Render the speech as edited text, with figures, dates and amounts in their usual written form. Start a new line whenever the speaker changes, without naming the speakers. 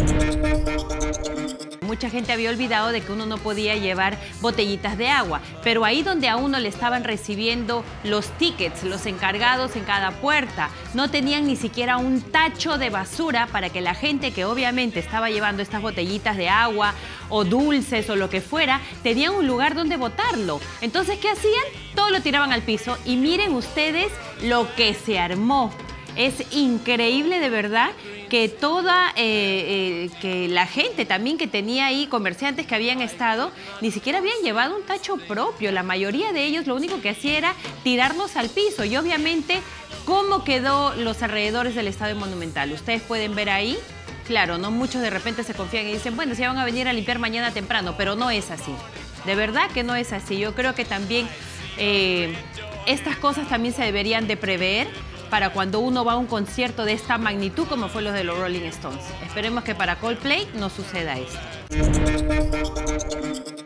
Mucha gente había olvidado de que uno no podía llevar botellitas de agua, pero ahí donde a uno le estaban recibiendo los tickets, los encargados en cada puerta, no tenían ni siquiera un tacho de basura para que la gente que obviamente estaba llevando estas botellitas de agua o dulces o lo que fuera, tenían un lugar donde botarlo. Entonces, ¿qué hacían? Todo lo tiraban al piso y miren ustedes lo que se armó. Es increíble de verdad que que la gente también que tenía ahí, comerciantes que habían estado, ni siquiera habían llevado un tacho propio. La mayoría de ellos lo único que hacía era tirarnos al piso. Y obviamente, ¿cómo quedó los alrededores del Estadio Monumental? Ustedes pueden ver ahí. Claro, no muchos de repente se confían y dicen, bueno, se van a venir a limpiar mañana temprano, pero no es así. De verdad que no es así. Yo creo que también estas cosas también se deberían de prever para cuando uno va a un concierto de esta magnitud como fue los de los Rolling Stones. Esperemos que para Coldplay no suceda esto.